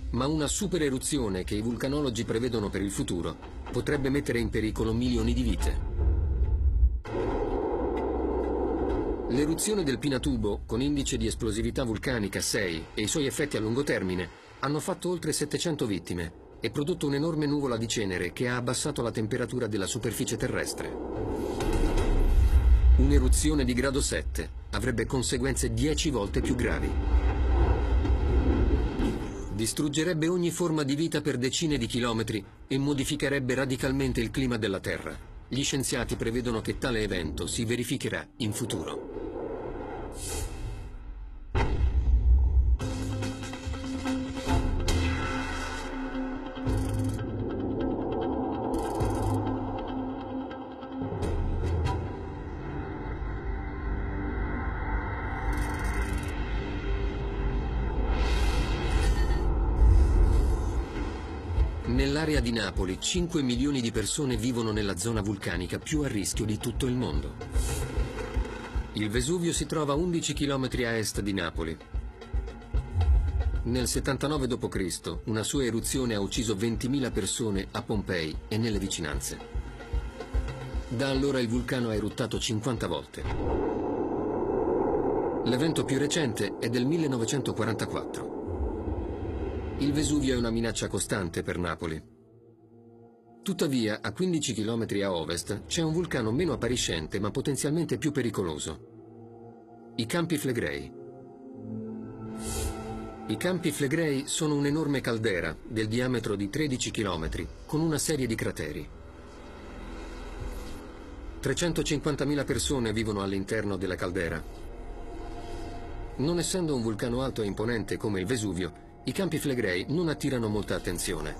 Ma una super eruzione che i vulcanologi prevedono per il futuro potrebbe mettere in pericolo milioni di vite. L'eruzione del Pinatubo, con indice di esplosività vulcanica 6 e i suoi effetti a lungo termine, hanno fatto oltre 700 vittime e prodotto un'enorme nuvola di cenere che ha abbassato la temperatura della superficie terrestre. Un'eruzione di grado 7 avrebbe conseguenze 10 volte più gravi. Distruggerebbe ogni forma di vita per decine di chilometri e modificherebbe radicalmente il clima della Terra. Gli scienziati prevedono che tale evento si verificherà in futuro. Nell'area di Napoli 5 milioni di persone vivono nella zona vulcanica più a rischio di tutto il mondo. Il Vesuvio si trova a 11 km a est di Napoli. Nel 79 d.C. una sua eruzione ha ucciso 20.000 persone a Pompei e nelle vicinanze. Da allora il vulcano ha eruttato 50 volte. L'evento più recente è del 1944. Il Vesuvio è una minaccia costante per Napoli. Tuttavia, a 15 km a ovest c'è un vulcano meno appariscente ma potenzialmente più pericoloso. I Campi Flegrei. I Campi Flegrei sono un'enorme caldera del diametro di 13 km con una serie di crateri. 350.000 persone vivono all'interno della caldera. Non essendo un vulcano alto e imponente come il Vesuvio, i Campi Flegrei non attirano molta attenzione.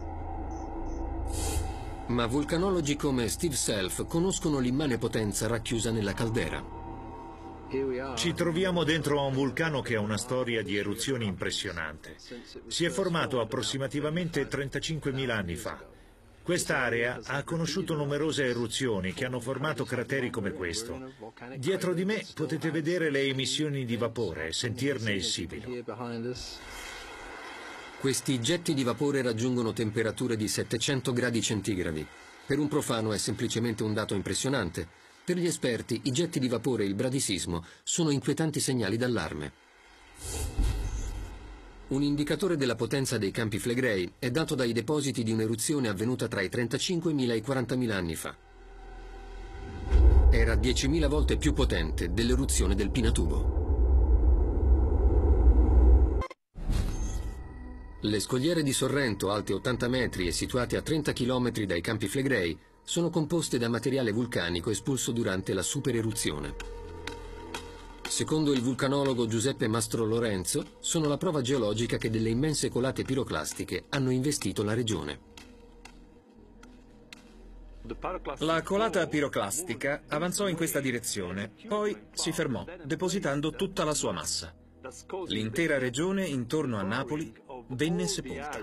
Ma vulcanologi come Steve Self conoscono l'immane potenza racchiusa nella caldera. Ci troviamo dentro a un vulcano che ha una storia di eruzioni impressionante. Si è formato approssimativamente 35.000 anni fa. Quest'area ha conosciuto numerose eruzioni che hanno formato crateri come questo. Dietro di me potete vedere le emissioni di vapore e sentirne il sibilo. Questi getti di vapore raggiungono temperature di 700 gradi centigradi. Per un profano è semplicemente un dato impressionante. Per gli esperti, i getti di vapore e il bradisismo sono inquietanti segnali d'allarme. Un indicatore della potenza dei Campi Flegrei è dato dai depositi di un'eruzione avvenuta tra i 35.000 e i 40.000 anni fa. Era 10.000 volte più potente dell'eruzione del Pinatubo. Le scogliere di Sorrento, alte 80 metri e situate a 30 km dai Campi Flegrei, sono composte da materiale vulcanico espulso durante la supereruzione. Secondo il vulcanologo Giuseppe Mastro Lorenzo, sono la prova geologica che delle immense colate piroclastiche hanno investito la regione. La colata piroclastica avanzò in questa direzione, poi si fermò, depositando tutta la sua massa. L'intera regione intorno a Napoli venne sepolta.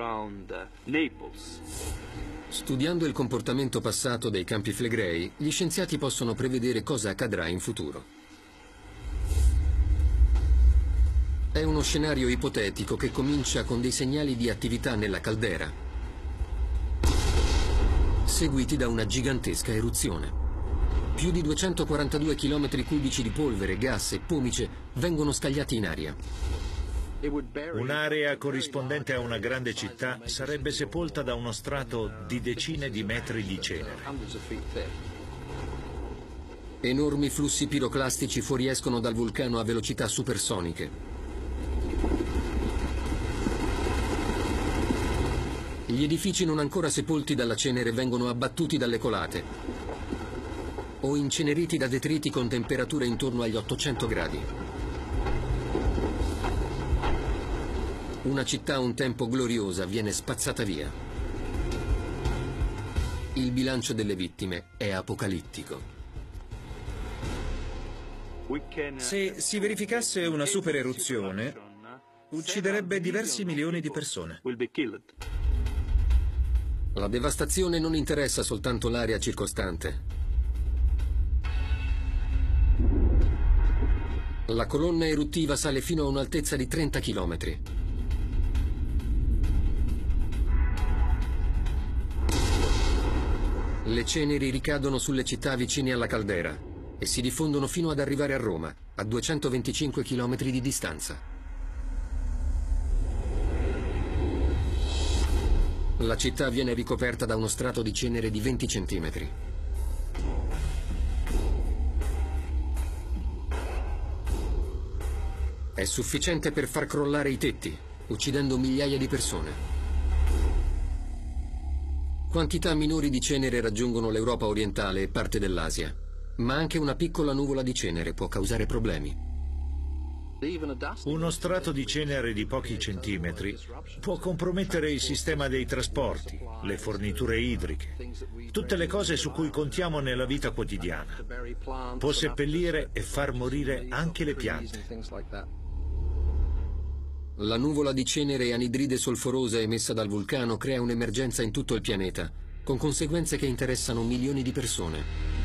Studiando il comportamento passato dei Campi Flegrei, gli scienziati possono prevedere cosa accadrà in futuro. È uno scenario ipotetico che comincia con dei segnali di attività nella caldera, seguiti da una gigantesca eruzione. Più di 242 km cubici di polvere, gas e pomice vengono scagliati in aria. Un'area corrispondente a una grande città sarebbe sepolta da uno strato di decine di metri di cenere. Enormi flussi piroclastici fuoriescono dal vulcano a velocità supersoniche. Gli edifici non ancora sepolti dalla cenere vengono abbattuti dalle colate o inceneriti da detriti con temperature intorno agli 800 gradi. Una città un tempo gloriosa viene spazzata via. Il bilancio delle vittime è apocalittico. Se si verificasse una supereruzione, ucciderebbe diversi milioni di persone. La devastazione non interessa soltanto l'area circostante. La colonna eruttiva sale fino a un'altezza di 30 km. Le ceneri ricadono sulle città vicine alla caldera e si diffondono fino ad arrivare a Roma, a 225 km di distanza. La città viene ricoperta da uno strato di cenere di 20 centimetri. È sufficiente per far crollare i tetti, uccidendo migliaia di persone. Quantità minori di cenere raggiungono l'Europa orientale e parte dell'Asia, ma anche una piccola nuvola di cenere può causare problemi. Uno strato di cenere di pochi centimetri può compromettere il sistema dei trasporti, le forniture idriche, tutte le cose su cui contiamo nella vita quotidiana. Può seppellire e far morire anche le piante. La nuvola di cenere e anidride solforosa emessa dal vulcano crea un'emergenza in tutto il pianeta, con conseguenze che interessano milioni di persone.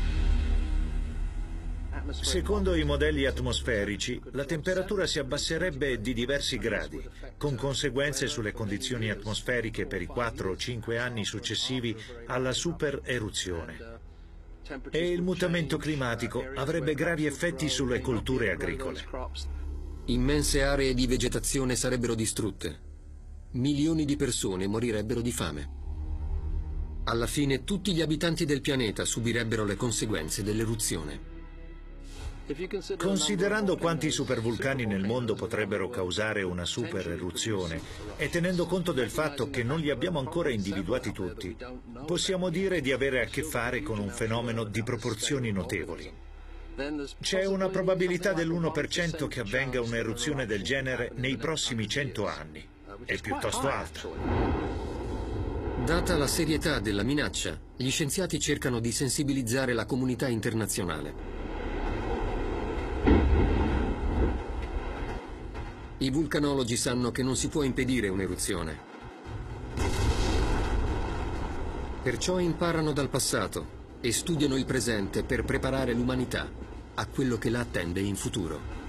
Secondo i modelli atmosferici, la temperatura si abbasserebbe di diversi gradi, con conseguenze sulle condizioni atmosferiche per i 4 o 5 anni successivi alla supereruzione. E il mutamento climatico avrebbe gravi effetti sulle colture agricole. Immense aree di vegetazione sarebbero distrutte. Milioni di persone morirebbero di fame. Alla fine tutti gli abitanti del pianeta subirebbero le conseguenze dell'eruzione. Considerando quanti supervulcani nel mondo potrebbero causare una supereruzione e tenendo conto del fatto che non li abbiamo ancora individuati tutti, possiamo dire di avere a che fare con un fenomeno di proporzioni notevoli. C'è una probabilità dell'1% che avvenga un'eruzione del genere nei prossimi 100 anni. È piuttosto alta. Data la serietà della minaccia, gli scienziati cercano di sensibilizzare la comunità internazionale. I vulcanologi sanno che non si può impedire un'eruzione. Perciò imparano dal passato e studiano il presente per preparare l'umanità a quello che la attende in futuro.